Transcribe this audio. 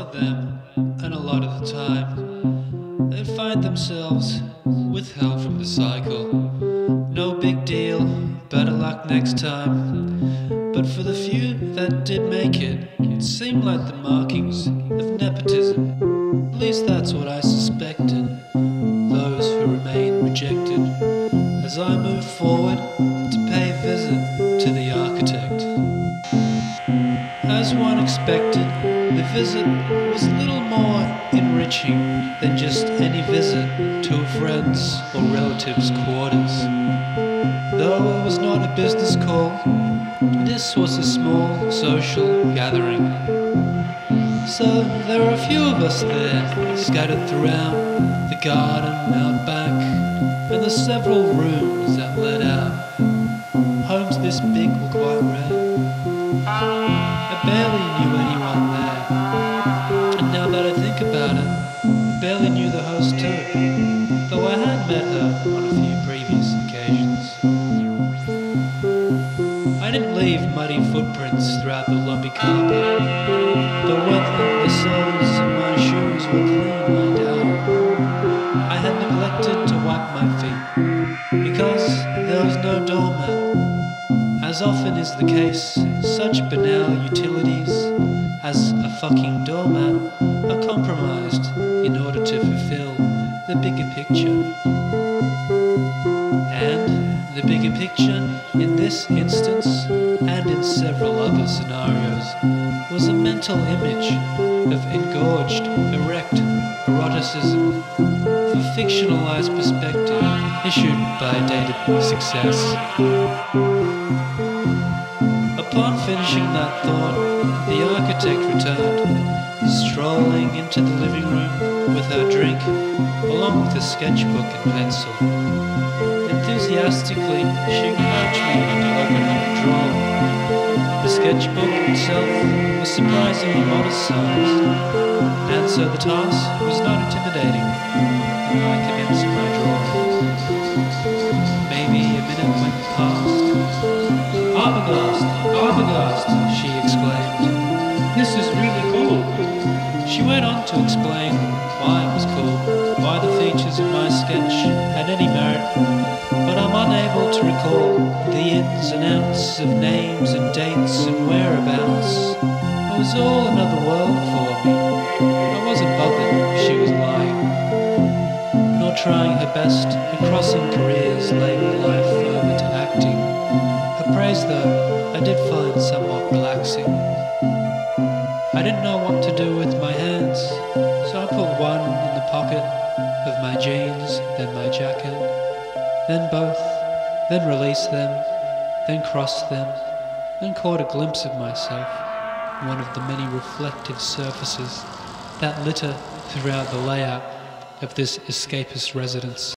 of them, and a lot of the time, they'd find themselves withheld from the cycle. No big deal, better luck next time. But for the few that did make it, it seemed like the markings of nepotism. At least that's what I suspected. Those who remain rejected, as I moved forward to pay a visit to the architect. As one expected, the visit was little more enriching than just any visit to a friend's or relative's quarters. Though it was not a business call, this was a small social gathering. So there were a few of us there, scattered throughout the garden out back, and the several rooms that led out. Homes this big were quite rare. I barely knew anyone there, and now that I think about it, I barely knew the host too, though I had met her on a few previous occasions. I didn't leave muddy footprints throughout the lumpy carpet, but whether the soles of my shoes were clean I doubt. I had neglected to wipe my feet, because there was no doormat. As often is the case, such banal utilities as a fucking doormat are compromised in order to fulfill the bigger picture. And the bigger picture, in this instance, and in several other scenarios, was a mental image of engorged, erect eroticism for fictionalized perspective issued by dated success. Upon finishing that thought, the architect returned, strolling into the living room with her drink, along with a sketchbook and pencil. Enthusiastically, she encouraged me to open up a drawer. The sketchbook itself was surprisingly modest sized, and so the task was not intimidating, and I commenced my drawing. Maybe a minute went past. Arbogast, she exclaimed. This is really cool. She went on to explain why it was cool, why the features of my sketch had any merit, but I'm unable to recall the ins and outs of names and dates and whereabouts. It was all another world for me. I wasn't bothered she was lying, nor trying her best in crossing careers labelled life over to acting. Her praise, though, I did find somewhat relaxing. I didn't know what to do with my hands, so I put one in the pocket of my jeans, then my jacket, then both, then released them, then crossed them, then caught a glimpse of myself, one of the many reflective surfaces that litter throughout the layout of this escapist residence.